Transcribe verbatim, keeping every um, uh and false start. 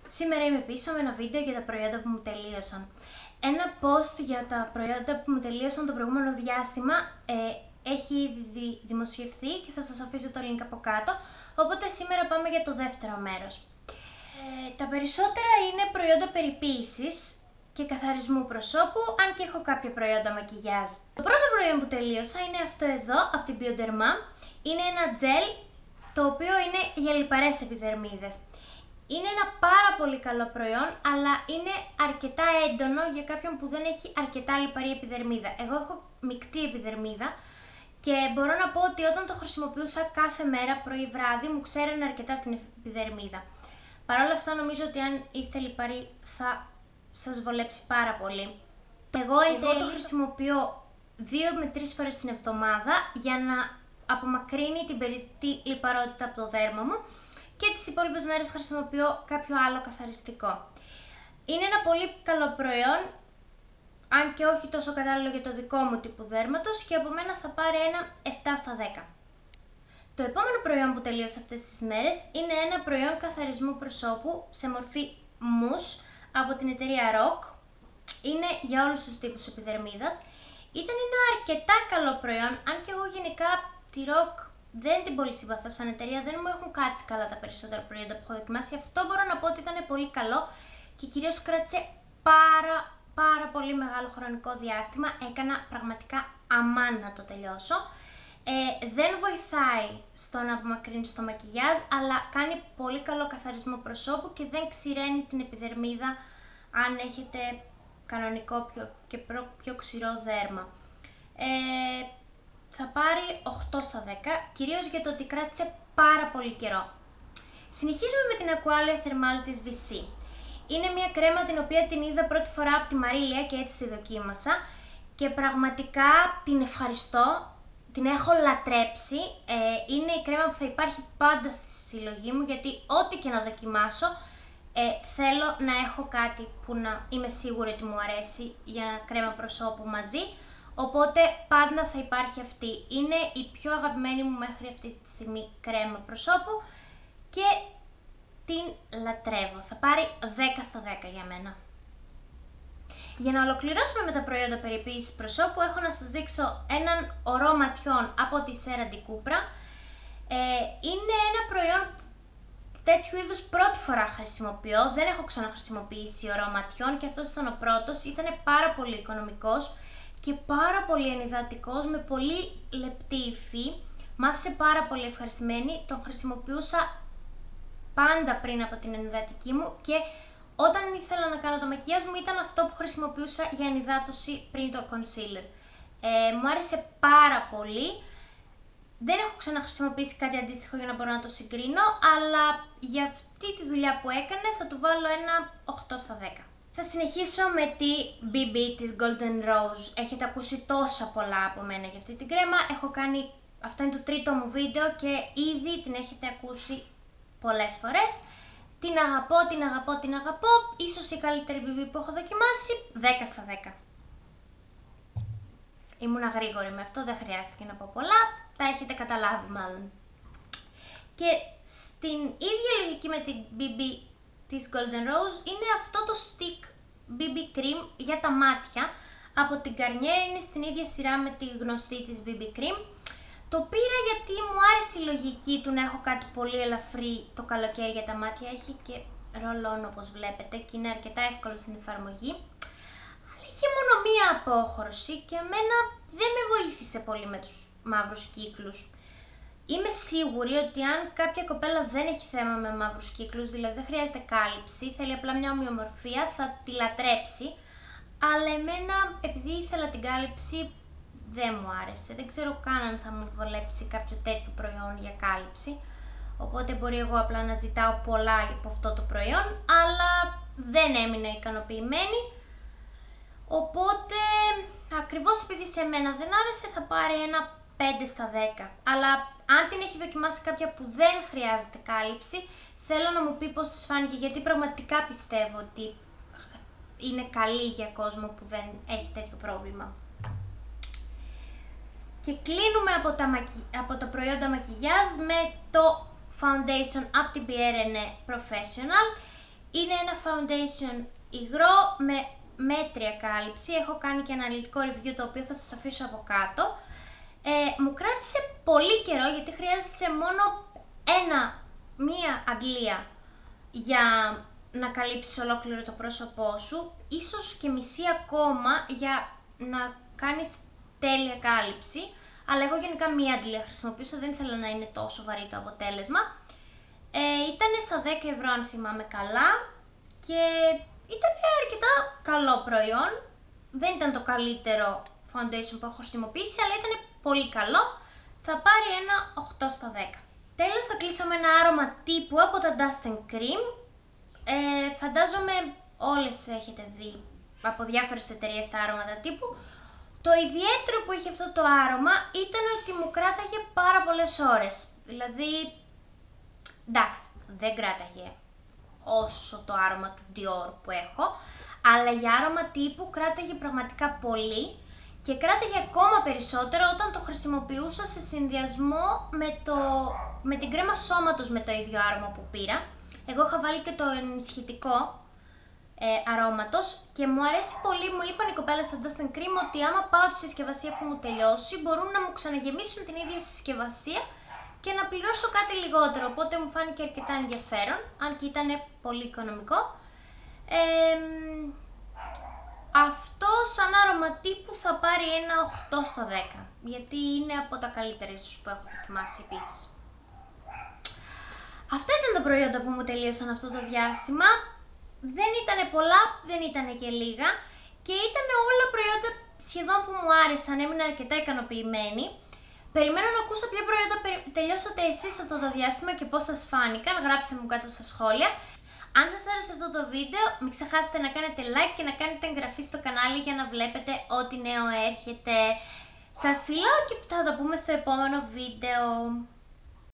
Σήμερα είμαι πίσω με ένα βίντεο για τα προϊόντα που μου τελείωσαν. Ένα post για τα προϊόντα που μου τελείωσαν το προηγούμενο διάστημα ε, έχει ήδη δημοσιευθεί και θα σας αφήσω το link από κάτω, οπότε σήμερα πάμε για το δεύτερο μέρος. Ε, τα περισσότερα είναι προϊόντα περιποίησης και καθαρισμού προσώπου, αν και έχω κάποια προϊόντα μακιγιάζ. Το πρώτο προϊόν που τελείωσα είναι αυτό εδώ, από την Bioderma. Είναι ένα τζελ, το οποίο είναι για λιπαρές επιδερμίδες. Είναι ένα πάρα πολύ καλό προϊόν, αλλά είναι αρκετά έντονο για κάποιον που δεν έχει αρκετά λιπαρή επιδερμίδα. Εγώ έχω μεικτή επιδερμίδα και μπορώ να πω ότι όταν το χρησιμοποιούσα κάθε μέρα πρωί βράδυ μου ξέρανε αρκετά την επιδερμίδα. Παρ' όλα αυτά νομίζω ότι αν είστε λιπαροί θα σας βολέψει πάρα πολύ. Εγώ, Εγώ το χρησιμοποιώ δύο με τρεις φορές την εβδομάδα για να απομακρύνει την περιττή λιπαρότητα από το δέρμα μου και τις υπόλοιπες μέρες χρησιμοποιώ κάποιο άλλο καθαριστικό. Είναι ένα πολύ καλό προϊόν, αν και όχι τόσο κατάλληλο για το δικό μου τύπο δέρματος, και από μένα θα πάρει ένα επτά στα δέκα. Το επόμενο προϊόν που τελείωσα αυτές τις μέρες είναι ένα προϊόν καθαρισμού προσώπου σε μορφή mousse από την εταιρεία Rock. Είναι για όλους τους τύπους επιδερμίδας. Ήταν ένα αρκετά καλό προϊόν, αν και εγώ γενικά τη Rock δεν την πολύ συμπαθώ σαν εταιρεία, δεν μου έχουν κάτσει καλά τα περισσότερα προϊόντα που έχω δοκιμάσει. Γι' αυτό μπορώ να πω ότι ήταν πολύ καλό και κυρίως κράτησε πάρα πάρα πολύ μεγάλο χρονικό διάστημα. Έκανα πραγματικά αμάν να το τελειώσω. Ε, δεν βοηθάει στο να απομακρύνει το μακιγιάζ, αλλά κάνει πολύ καλό καθαρισμό προσώπου και δεν ξηραίνει την επιδερμίδα αν έχετε κανονικό πιο, και πιο, πιο ξηρό δέρμα. Ε, θα πάρει οκτώ στα δέκα, κυρίως για το ότι κράτησε πάρα πολύ καιρό. Συνεχίζουμε με την Aqualia Thermal της βι σι. Είναι μια κρέμα την οποία την είδα πρώτη φορά από τη Μαρίλια και έτσι τη δοκίμασα και πραγματικά την ευχαριστώ, την έχω λατρέψει. Ε, είναι η κρέμα που θα υπάρχει πάντα στη συλλογή μου, γιατί ό,τι και να δοκιμάσω ε, θέλω να έχω κάτι που να είμαι σίγουρη ότι μου αρέσει για κρέμα προσώπου μαζί. Οπότε πάντα θα υπάρχει αυτή. Είναι η πιο αγαπημένη μου μέχρι αυτή τη στιγμή κρέμα προσώπου και την λατρεύω. Θα πάρει δέκα στα δέκα για μένα. Για να ολοκληρώσουμε με τα προϊόντα περιποίησης προσώπου, έχω να σας δείξω έναν ορό ματιών από τη Sera di Cupra. Ε, είναι ένα προϊόν τέτοιου είδους πρώτη φορά χρησιμοποιώ. Δεν έχω ξαναχρησιμοποιήσει ορό ματιών και αυτός ήταν ο πρώτος. Ήταν πάρα πολύ οικονομικός και πάρα πολύ ενυδατικός, με πολύ λεπτή υφή. Μ' άφησε πάρα πολύ ευχαριστημένη, τον χρησιμοποιούσα πάντα πριν από την ενυδατική μου και όταν ήθελα να κάνω το μακιγιάζ μου ήταν αυτό που χρησιμοποιούσα για ενυδάτωση πριν το concealer. Ε, μου άρεσε πάρα πολύ. Δεν έχω ξαναχρησιμοποιήσει κάτι αντίστοιχο για να μπορώ να το συγκρίνω, αλλά για αυτή τη δουλειά που έκανε θα του βάλω ένα οκτώ στα δέκα. Θα συνεχίσω με τη μπι μπι της Golden Rose. Έχετε ακούσει τόσα πολλά από μένα για αυτή την κρέμα. Έχω κάνει, αυτό είναι το τρίτο μου βίντεο και ήδη την έχετε ακούσει πολλές φορές. Την αγαπώ, την αγαπώ, την αγαπώ. Ίσως η καλύτερη μπι μπι που έχω δοκιμάσει, δέκα στα δέκα. Ήμουνα γρήγορη με αυτό, δεν χρειάστηκε να πω πολλά. Τα έχετε καταλάβει μάλλον. Και στην ίδια λογική με την μπι μπι της Golden Rose είναι αυτό το stick μπι μπι cream για τα μάτια από την Garnier. Είναι στην ίδια σειρά με τη γνωστή της μπι μπι cream. Το πήρα γιατί μου άρεσε η λογική του να έχω κάτι πολύ ελαφρύ το καλοκαίρι για τα μάτια. Έχει και ρολόν όπως βλέπετε και είναι αρκετά εύκολο στην εφαρμογή. Αλλά είχε μόνο μία απόχρωση και εμένα δεν με βοήθησε πολύ με τους μαύρους κύκλους. Είμαι σίγουρη ότι αν κάποια κοπέλα δεν έχει θέμα με μαύρους κύκλους, δηλαδή δεν χρειάζεται κάλυψη, θέλει απλά μια ομοιομορφία, θα τη λατρέψει. Αλλά εμένα, επειδή ήθελα την κάλυψη, δεν μου άρεσε. Δεν ξέρω καν αν θα μου βολέψει κάποιο τέτοιο προϊόν για κάλυψη. Οπότε μπορεί εγώ απλά να ζητάω πολλά από αυτό το προϊόν, αλλά δεν έμεινα ικανοποιημένη. Οπότε, ακριβώς επειδή σε μένα δεν άρεσε, θα πάρει ένα πέντε στα δέκα. Αλλά αν την έχει δοκιμάσει κάποια που δεν χρειάζεται κάλυψη, θέλω να μου πει πώς της φάνηκε, γιατί πραγματικά πιστεύω ότι είναι καλή για κόσμο που δεν έχει τέτοιο πρόβλημα. Και κλείνουμε από τα, μακι... από τα προϊόντα μακιγιάζ με το foundation από την Pierre Professional. Είναι ένα foundation υγρό με μέτρια κάλυψη. Έχω κάνει και αναλυτικό review το οποίο θα σας αφήσω από κάτω. Ε, μου κράτησε πολύ καιρό γιατί χρειάζεσαι μόνο ένα, μία αντλία για να καλύψεις ολόκληρο το πρόσωπό σου, ίσως και μισή ακόμα για να κάνεις τέλεια κάλυψη, αλλά εγώ γενικά μία αντλία χρησιμοποιούσα, δεν ήθελα να είναι τόσο βαρύ το αποτέλεσμα. Ε, ήταν στα δέκα ευρώ αν θυμάμαι καλά και ήταν αρκετά καλό προϊόν, δεν ήταν το καλύτερο foundation που έχω χρησιμοποιήσει, αλλά ήταν πολύ καλό, θα πάρει ένα οκτώ στα δέκα. Τέλος θα κλείσω με ένα άρωμα τύπου από τα Dust and Cream. Ε, φαντάζομαι όλες έχετε δει από διάφορες εταιρείες τα άρωματα τύπου. Το ιδιαίτερο που είχε αυτό το άρωμα ήταν ότι μου κράταγε πάρα πολλές ώρες. Δηλαδή, εντάξει, δεν κράταγε όσο το άρωμα του Dior που έχω, αλλά για άρωμα τύπου κράταγε πραγματικά πολύ και κράταγε ακόμα περισσότερο όταν το χρησιμοποιούσα σε συνδυασμό με, το, με την κρέμα σώματος με το ίδιο άρωμα που πήρα. Εγώ είχα βάλει και το ενισχυτικό ε, αρώματος και μου αρέσει πολύ, μου είπαν οι κοπέλες στα Dust and Cream ότι άμα πάω τη συσκευασία αφού μου τελειώσει μπορούν να μου ξαναγεμίσουν την ίδια συσκευασία και να πληρώσω κάτι λιγότερο, οπότε μου φάνηκε αρκετά ενδιαφέρον, αν και ήταν πολύ οικονομικό. Ε, αυτό σαν άρωμα τύπου θα πάρει ένα οκτώ στα δέκα, γιατί είναι από τα καλύτερα ίσως που έχω δοκιμάσει επίσης. Αυτά ήταν τα προϊόντα που μου τελείωσαν αυτό το διάστημα. Δεν ήταν πολλά, δεν ήταν και λίγα και ήταν όλα προϊόντα σχεδόν που μου άρεσαν, έμεινα αρκετά ικανοποιημένη. Περιμένω να ακούσω ποια προϊόντα τελειώσατε εσείς αυτό το διάστημα και πώς σας φάνηκαν, γράψτε μου κάτω στα σχόλια. Αν σας άρεσε αυτό το βίντεο, μην ξεχάσετε να κάνετε like και να κάνετε εγγραφή στο κανάλι για να βλέπετε ό,τι νέο έρχεται. Σας φιλώ και θα το πούμε στο επόμενο βίντεο.